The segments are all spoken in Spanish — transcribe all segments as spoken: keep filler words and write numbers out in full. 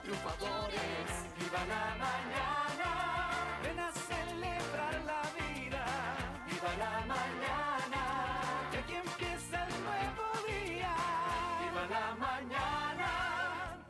triunfadores. Viva la mañana, ven a celebrar la vida. Viva la mañana, que aquí empieza el nuevo día. Viva la mañana.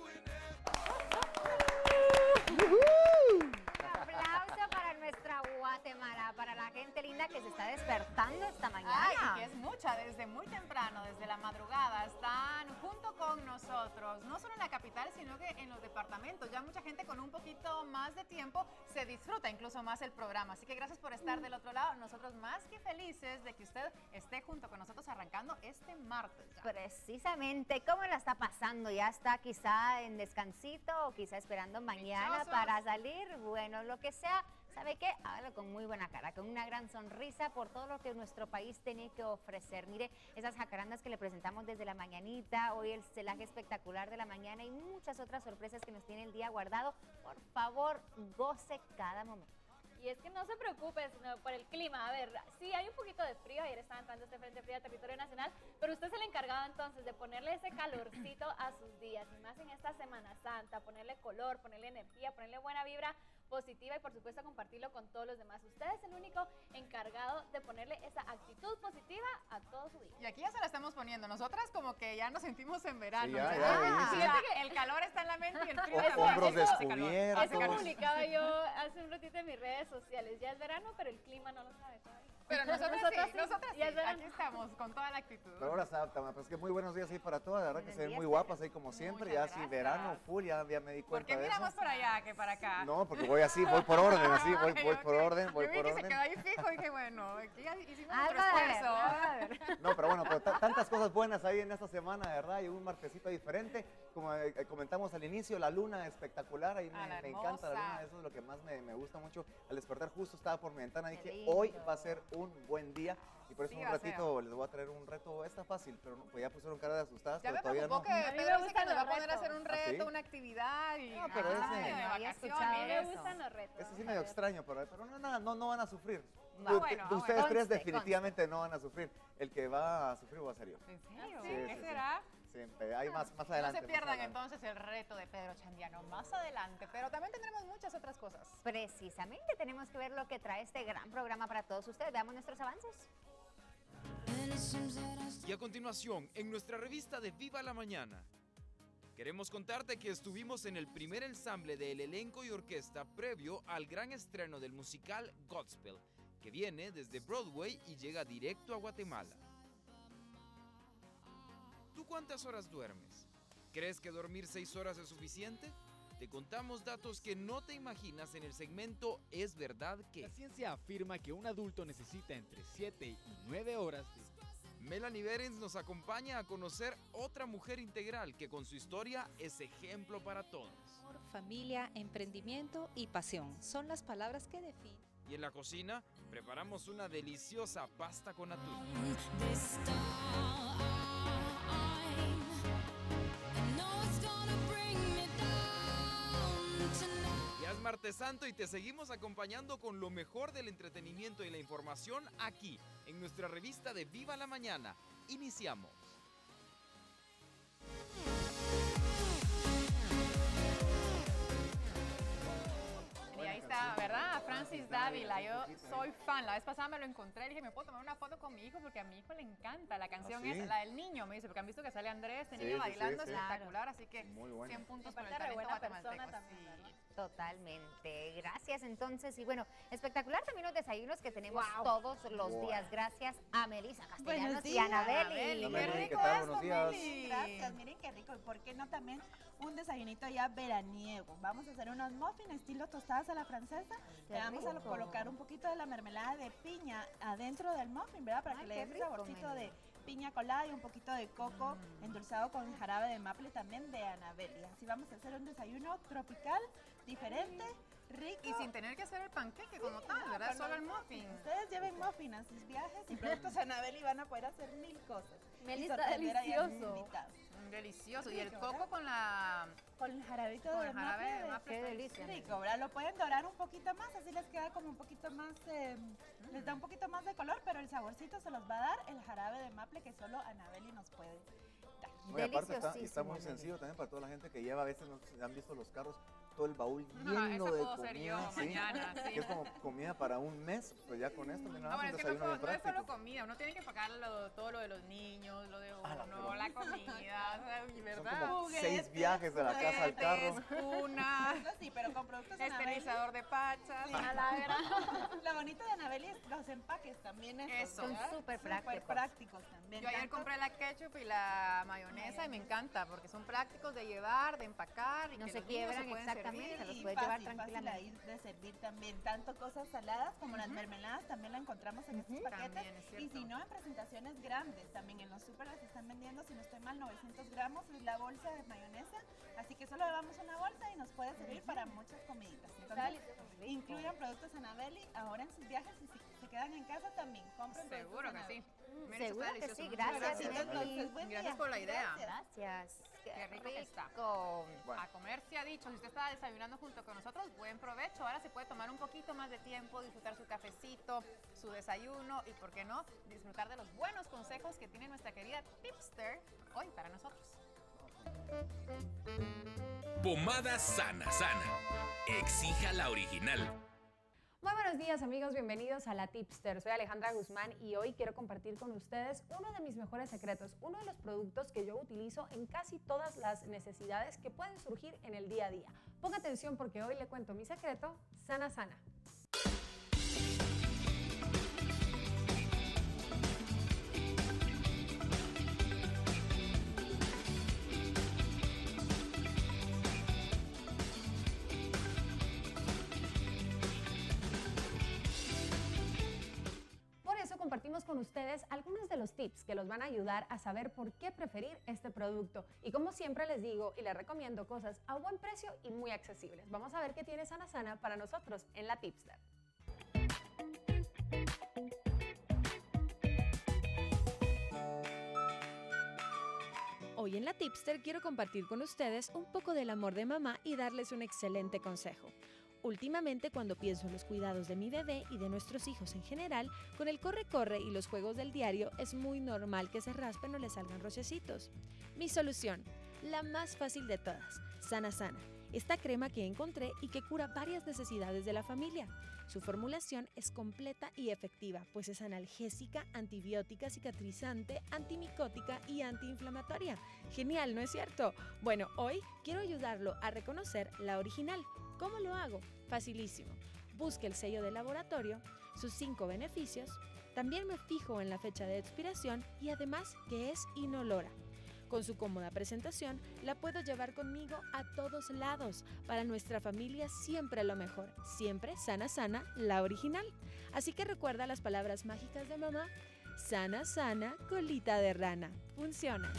Un aplauso para nuestra Guatemala, para la gente linda que se está despertando esta mañana. Ay, que es mucha, desde muy temprano, desde la madrugada, están junto con nosotros, no solo en la capital, sino que en los departamentos. Ya mucha gente con un poquito más de tiempo se disfruta incluso más el programa. Así que gracias por estar del otro lado. Nosotros más que felices de que usted esté junto con nosotros arrancando este martes. Ya. Precisamente, ¿cómo la está pasando? ¿Ya está quizá en descansito o quizá esperando mañana Dichosos. para salir? Bueno, lo que sea, ¿sabe qué? Hágalo con muy buena cara, con una gran sonrisa por todo lo que nuestro país tiene que ofrecer. Mire, esas jacarandas que le presentamos desde la mañanita, hoy el celaje espectacular de la mañana y muchas otras sorpresas que nos tiene el día guardado. Por favor, goce cada momento. Y es que no se preocupe sino por el clima. A ver, sí hay un poquito de frío, ayer estaba entrando este frente frío a territorio nacional, pero usted es el encargado entonces de ponerle ese calorcito a sus días, y más en esta Semana Santa, ponerle color, ponerle energía, ponerle buena vibra positiva y por supuesto compartirlo con todos los demás. Usted es el único encargado de ponerle esa actitud positiva a todo su día. Y aquí ya se la estamos poniendo. Nosotras como que ya nos sentimos en verano. Sí, ya, ¿verdad? ya, Ah, sí. siente que el calor está en la mente y el frío O- también. hombros Eso- descubiertos. hace Eso calor. publicaba yo hace un ratito en mis redes sociales. Ya es verano, pero el clima no lo sabe todavía. Pero nosotros, Nosotras sí, sí, nosotras sí, ya es verano. aquí estamos con toda la actitud. Pero ahora se adapta, pues que muy buenos días ahí para todas, la verdad que Buenos se ven días, muy Pedro. guapas ahí como siempre, Muchas ya sí, gracias. verano full, ya, ya me di ¿Por cuenta qué de miramos eso. para allá que para acá? No, porque voy así, voy por orden, así, voy, Ay, voy ok. por orden, voy Yo vi por que orden. se quedó ahí fijo y dije, bueno, aquí ya hicimos Algo nuestro de ver, esfuerzo. algo de ver. No, pero bueno, pero ta- tantas cosas buenas ahí en esta semana, de verdad, y un martesito diferente. Como eh, eh, comentamos al inicio, la luna espectacular, ahí me, Ah, la me encanta la hermosa. luna, eso es lo que más me, me gusta mucho. Al despertar justo estaba por mi ventana, Qué dije, lindo. hoy va a ser un buen día. Y por eso Sí, un va a ratito les voy a traer un reto, está fácil, pero no, pues ya pusieron cara de asustadas, Ya pero me todavía preocupó no. que A mí me Pedro dice que gustan nos va a los poner a hacer un retos. ¿Ah, reto, sí? una actividad y No, pero ah, ese- de No había escuchado A mí me vacaciones. eso. gustan los retos. Ese sí vamos medio a ver. extraño, pero, pero no, nada, no, no van a sufrir. No, De- bueno, de ustedes bueno. tres Conste, definitivamente no van a sufrir. El que va a sufrir va a ser yo. ¿En serio? Sí, ¿Qué sí, sí. será? Siempre, hay más, más No adelante. se más pierdan adelante. entonces el reto de Pedro Chandiano más adelante, pero también tendremos muchas otras cosas. Precisamente tenemos que ver lo que trae este gran programa para todos ustedes. Veamos nuestros avances. Y a continuación, en nuestra revista de Viva la Mañana, queremos contarte que estuvimos en el primer ensamble del elenco y orquesta previo al gran estreno del musical Godspell, que viene desde Broadway y llega directo a Guatemala. ¿Tú cuántas horas duermes? ¿Crees que dormir seis horas es suficiente? Te contamos datos que no te imaginas en el segmento ¿Es verdad que? La ciencia afirma que un adulto necesita entre siete y nueve horas de... Melanie Berens nos acompaña a conocer otra mujer integral que con su historia es ejemplo para todos. Amor, familia, emprendimiento y pasión son las palabras que definen. Y en la cocina preparamos una deliciosa pasta con atún. Ya es martes santo y te seguimos acompañando con lo mejor del entretenimiento y la información aquí, en nuestra revista de Viva la Mañana. Iniciamos. Y ahí está, ¿verdad? Francis Dávila, yo soy fan. La vez pasada me lo encontré y dije, ¿me puedo tomar una foto con mi hijo? Porque a mi hijo le encanta. La canción ¿Ah, sí? es la del niño, me dice, porque han visto que sale Andrés, este Sí, niño sí, bailando, sí, sí. espectacular. Así que Muy bueno. cien puntos Y para el aparte, re talento buena guatemalteco. persona también, Sí. ¿verdad? Totalmente, gracias entonces. Y bueno, espectacular también los desayunos que tenemos Wow. todos los Wow. días. Gracias a Melissa Castellanos Buenos y días, Anabeli. Anabeli, Hola, qué Meli, ¿qué rico tal? esto, Buenos días. Meli. Gracias, miren qué rico. ¿Y por qué no también un desayunito ya veraniego? Vamos a hacer unos muffins estilo tostadas a la francesa. Qué Le vamos a rico. colocar un poquito de la mermelada de piña adentro del muffin, ¿verdad? Para Ay, que le qué dé ese rico, saborcito Meli. de piña colada y un poquito de coco Mm. endulzado con jarabe de maple también de Anabel. Y así vamos a hacer un desayuno tropical, diferente, rico. Y sin tener que hacer el panqueque como tal, ¿verdad? Con Solo los el muffin. Ustedes lleven muffin a sus viajes y productos Anabel y van a poder hacer mil cosas. Meli, Y está sorprender ahí a sus delicioso. invitados. Mm, Delicioso. Y el Rico, coco ¿verdad? con la... Con el jarabito Con de el jarabe de maple, maple. Qué está delicia. rico, ¿verdad? Lo pueden dorar un poquito más, así les queda como un poquito más, eh, les da un poquito más de color, pero el saborcito se los va a dar el jarabe de maple que solo Anabeli nos puede dar. No, y aparte está, y está Deliciosísimo, muy Meli. sencillo también para toda la gente que lleva, a veces no sé si han visto los carros, todo el baúl lleno Ajá, esa de puedo comida. ser yo ¿sí? mañana, sí. Que es como comida para un mes, pues ya con esto, mira, Ah, bueno, un es que no, desayuno bien no es solo práctico. comida, uno tiene que pagar lo- todo lo de los niños, lo de uno, Ah, no, la comida, o sea, y Son ¿verdad? como Juguetes, seis viajes de la casa al carro. Juguetes, cuna, Eso sí, pero con productos Anabeli. esterilizador de pachas. Sí. A la gran. Lo bonito de Anabeli es los empaques también. estos, Eso. ¿verdad? Son súper prácticos. prácticos también. Yo ayer tanto- compré la ketchup y la mayonesa y me encanta porque son prácticos de llevar, de empacar y No que se los niños quiebran, pueden exactamente, servir. los y puedes llevar fácil, fácil tranquilamente. ahí de servir también. Tanto cosas saladas como las mermeladas también la encontramos en estos paquetes. También, es Y cierto. si no, en presentaciones grandes. También en los súper las están vendiendo, si no estoy mal, novecientos gramos es la bolsa de mayonesa. Así que solo llevamos una bolsa y nos puede servir para muchas comiditas. Está Entonces, delicioso. incluyan productos Anabeli ahora en sus viajes y si se quedan en casa también compren productos Seguro que Anabeli. sí. Mira, Seguro está que delicioso. sí, Muchas gracias, gracias. Meli. Entonces, buen Gracias día. por la idea. Gracias. Gracias. Qué rico que está. rico. Bueno. A comer se ha dicho, si usted está desayunando junto con nosotros, buen provecho. Ahora se puede tomar un poquito más de tiempo, disfrutar su cafecito, su desayuno y, ¿por qué no?, disfrutar de los buenos consejos que tiene nuestra querida Tipster hoy para nosotros. Pomada Sana Sana. Exija la original. Muy buenos días amigos, bienvenidos a La Tipster. Soy Alejandra Guzmán y hoy quiero compartir con ustedes uno de mis mejores secretos, uno de los productos que yo utilizo en casi todas las necesidades que pueden surgir en el día a día. Ponga atención porque hoy le cuento mi secreto, Sana Sana. Por eso compartimos con ustedes algunos de los tips que los van a ayudar a saber por qué preferir este producto. Y como siempre les digo y les recomiendo cosas a buen precio y muy accesibles. Vamos a ver qué tiene Sana Sana para nosotros en La Tipster. Hoy en La Tipster quiero compartir con ustedes un poco del amor de mamá y darles un excelente consejo. Últimamente, cuando pienso en los cuidados de mi bebé y de nuestros hijos en general, con el corre-corre y los juegos del diario, es muy normal que se raspen o le salgan rochecitos. Mi solución, la más fácil de todas, Sana Sana. Esta crema que encontré y que cura varias necesidades de la familia. Su formulación es completa y efectiva, pues es analgésica, antibiótica, cicatrizante, antimicótica y antiinflamatoria. Genial, ¿no es cierto? Bueno, hoy quiero ayudarlo a reconocer la original. ¿Cómo lo hago? Facilísimo. Busque el sello de laboratorio, sus cinco beneficios, también me fijo en la fecha de expiración y además que es inolora. Con su cómoda presentación, la puedo llevar conmigo a todos lados. Para nuestra familia siempre lo mejor. Siempre Sana Sana, la original. Así que recuerda las palabras mágicas de mamá. Sana Sana, colita de rana. Funciona.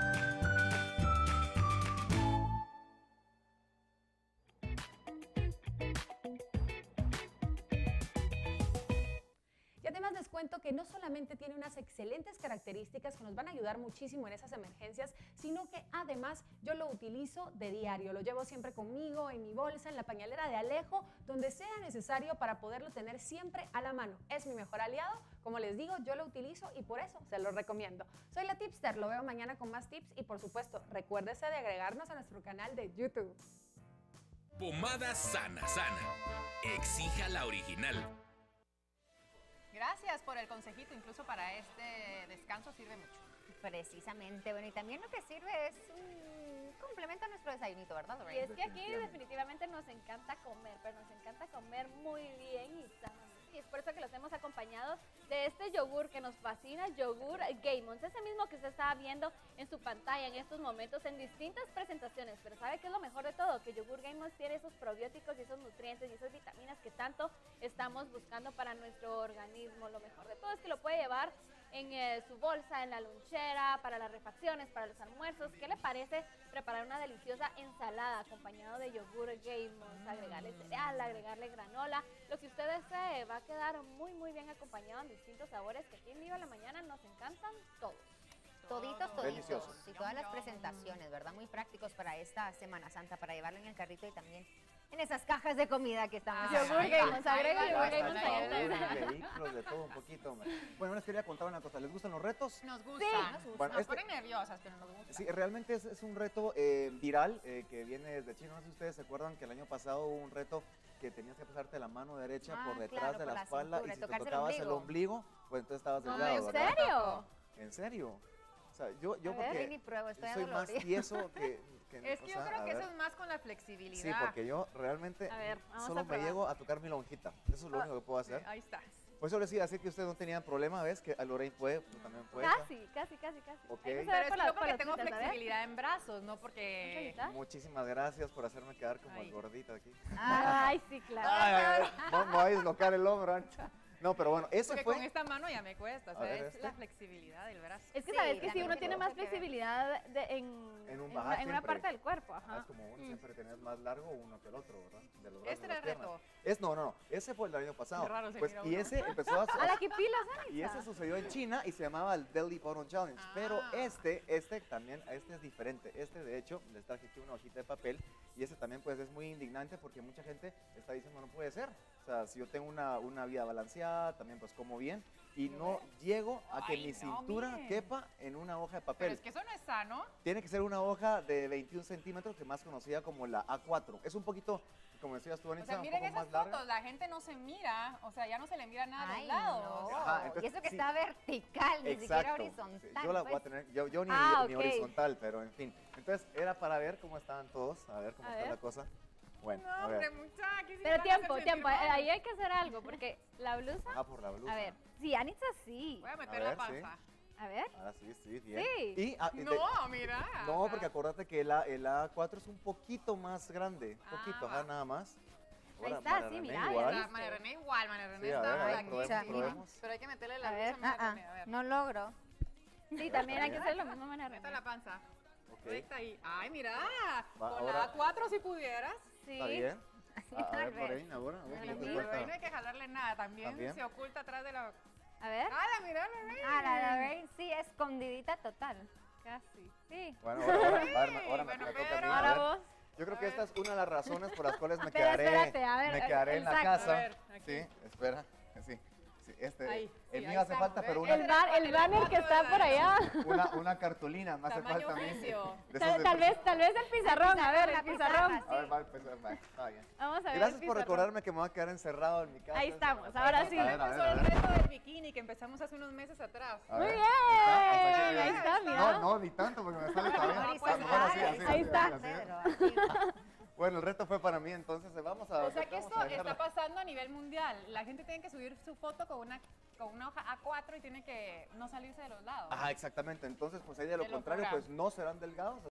Y además les cuento que no solamente tiene unas excelentes características que nos van a ayudar muchísimo en esas emergencias, sino que además yo lo utilizo de diario. Lo llevo siempre conmigo, en mi bolsa, en la pañalera de Alejo, donde sea necesario para poderlo tener siempre a la mano. Es mi mejor aliado, como les digo, yo lo utilizo y por eso se lo recomiendo. Soy La Tipster, lo veo mañana con más tips y por supuesto, recuérdese de agregarnos a nuestro canal de YouTube. Pomada Sana Sana. Exija la original. Gracias por el consejito, incluso para este descanso sirve mucho. Precisamente, bueno, y también lo que sirve es un complemento a nuestro desayunito, ¿verdad, Y Lorraine? es que aquí definitivamente nos encanta comer, pero nos encanta comer muy bien y sanamente. Y es por eso que los hemos acompañado de este yogur que nos fascina, yogur Gaimons. Ese mismo que usted está viendo en su pantalla en estos momentos en distintas presentaciones. Pero ¿sabe qué es lo mejor de todo? Que yogur Gaimons tiene esos probióticos y esos nutrientes y esas vitaminas que tanto estamos buscando para nuestro organismo. Lo mejor de todo es que lo puede llevar en eh, su bolsa, en la lonchera, para las refacciones, para los almuerzos. ¿Qué le parece preparar una deliciosa ensalada acompañado de yogur Gaimons, agregarle cereal, agregarle granola? Lo que usted desee, va a quedar muy muy bien acompañado en distintos sabores que aquí en Viva la Mañana nos encantan todos. Toditos, toditos. Deliciosos. Y todas las presentaciones, ¿verdad? Muy prácticos para esta Semana Santa, para llevarlo en el carrito y también en esas cajas de comida que estamos Ah, yogur Gaimons, agrega yogur Gaimons ahí Favor, entonces. vehículos, de todo un poquito, hombre. Bueno, les quería contar una cosa. ¿Les gustan los retos? Nos Sí. gustan. Bueno, Nos este- ponen nerviosas, pero nos gustan. Sí, realmente es, es un reto eh, viral eh, que viene desde China. No sé si ustedes se acuerdan que el año pasado hubo un reto que tenías que pasarte la mano derecha Ah, por detrás claro, de por la la espalda cintura, y si te tocarse el tocabas el ombligo. ombligo, pues entonces estabas No, delgado, ¿en ¿verdad? serio? ¿En serio? O sea, yo, yo A ver, porque ni pruebo, estoy soy más adolorida. tieso que... que, Es o que yo sea, creo a que eso ver. es más con la flexibilidad. Sí, porque yo realmente A ver, vamos solo a me probar. llego a tocar mi lonjita. Eso es lo Ah, único que puedo hacer. Ahí está. Por eso les iba a decir que ustedes no tenían problema, ¿ves? Que a Lorraine puede, tú también puedes. Casi, casi, casi, casi. Ok. Ahí no se Pero ve es por que la- yo por porque las tengo pintas, a ver. flexibilidad en brazos, no porque... Ahorita. Muchísimas gracias por hacerme quedar como Ay. el gordito aquí. Ay, sí, claro. Ay, ay, ay, no me voy a dislocar el hombro. Ancha. No, pero bueno, ese Porque fue... con esta mano ya me cuesta, o A sea, ver, es este. la flexibilidad del brazo. Es que Sí, sabes que la si uno verdad tiene que más tiene que ver. flexibilidad de- en, En un en baja una, en una siempre. parte del cuerpo, Ah, ajá. es como uno Mm. siempre tenés más largo uno que el otro, ¿verdad? De los brazos Este y era las el piernas. reto. Es, no, no, no. Ese fue el del año pasado. Qué raro se Pues, mira y uno. ese empezó a... A la que pilas, Y ese sucedió en China y se llamaba el Belly Button Challenge. Pero Ah. este, este también, este es diferente. Este, de hecho, les traje aquí una hojita de papel. Y ese también, pues, es muy indignante porque mucha gente está diciendo no puede ser. O sea, si yo tengo una, una vida balanceada, también, pues, como bien. Y no llego a que Ay, mi no, cintura miren. quepa en una hoja de Pero papel. es que eso no es sano. Tiene que ser una hoja de veintiún centímetros, que más conocida como la A cuatro. Es un poquito, como decías tú, O Anita, sea, un miren poco esas más larga. fotos, la gente no se mira, o sea, ya no se le mira nada a Ay, los lados. no. Ajá, y entonces, eso que sí. está vertical, ni siquiera Exacto. horizontal. Sí, yo la voy a pues. tener, yo, yo ni, Ah, ni ok. horizontal, pero en fin. Entonces, era para ver cómo estaban todos, a ver cómo A está ver. la cosa. Bueno, No, a hombre, ver. mucha, aquí sí me Pero van a tiempo, hacer tiempo, sentir eh, mal. ahí hay que hacer algo, porque la blusa, Ah, por la blusa. a ver, sí, Anitza sí. Voy a A meter ver, la sí. panza. A ver, Ahora sí, sí, bien. Sí. Y, ah, y de- No, mira. no, o sea, porque acuérdate que el, A- el A cuatro es un poquito más grande. Ah, poquito, va. ajá, nada más. Ahí Ahora, está, María sí, René mira, ya igual. viste. María René igual, María René Sí, a ver, está a ver, aquí, probemos, sí. probemos. Pero hay que meterle la A ver, blusa a María ah, René, a ah, ver. no logro. sí, también hay que hacer lo mismo, María Meta René. la panza. Ok, Recta ahí. Ay, mira. Va, Con ahora- la A cuatro si pudieras. Sí. está bien. A, a ver, al revés. Lorraine, ahora. a ver, Sí, ¿qué te pero ahí falta? no hay que jalarle nada. También, ¿También? se oculta atrás de la... A ver, ¡Ah, la mira, Lorraine! Ah, la Lorraine sí, escondidita total. casi, sí. Bueno, ahora, ahora, a ver, ahora me, Bueno, me toca a mí. pero- a Ahora ver. vos. Yo creo A que ver. esta es una de las razones por las cuales me Pero quedaré, espérate, a ver, me el- quedaré el en la saco. casa. A ver, aquí. Sí, espera. Sí, sí, este, Ahí, el sí, mío ahí hace estamos, falta, ¿ves? pero El una, El, ba- el banner que está por allá. una, una cartulina me hace Tamaño falta a mí. oficio. De esos Tal, de tal presi- vez, tal vez el pizarrón, a ver, La el pizarra, pizarrón. sí. A ver, va a empezar, va, está bien. Vamos a ver. Gracias el por pizarrón. recordarme que me voy a quedar encerrado en mi casa. Ahí en estamos, Semana ahora Santa. sí. A ver, a ver, Empezó a el ver. reto del bikini que empezamos hace unos meses atrás. A Muy ver. bien, Está, ahí está, No, mira. no, ni tanto porque me sale también. Ah, Ah, pues, mejor así, ah, así, ahí así, está. así, así. Pedro, así. Bueno, el reto fue para mí, entonces vamos a... O sea que vamos esto a dejarla. está pasando a nivel mundial. La gente tiene que subir su foto con una, con una hoja A cuatro y tiene que no salirse de los lados. Ajá, exactamente. Entonces, pues ahí de lo Qué contrario, locura. pues no serán delgados.